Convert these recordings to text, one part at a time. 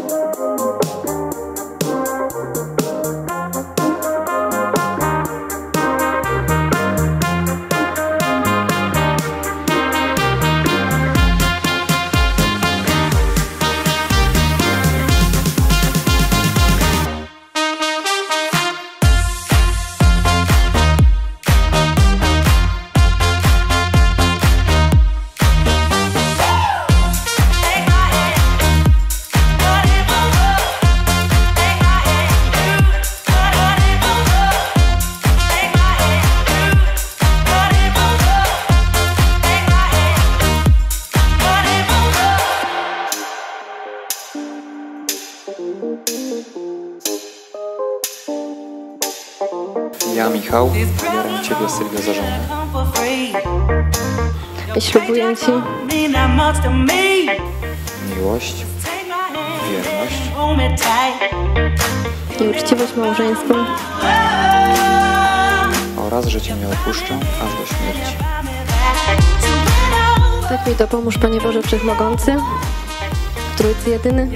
Ja, Michał, biorę Ciebie, Sylwia, za żonę. Ślubuję Ci Miłość, wierność i uczciwość małżeńską oraz, że Cię nie opuszczę aż do śmierci. Tak mi dopomóż, Panie Boże Wszechmogący, w Trójcy Jedyny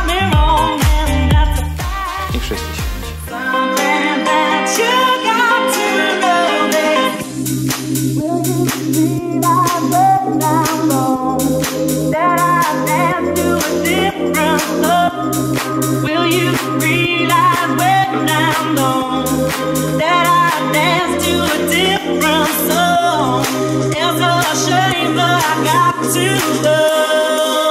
I wszyscy święci. Will you realize when I'm gone that I dance to a different song? It's a shame, but I got to love.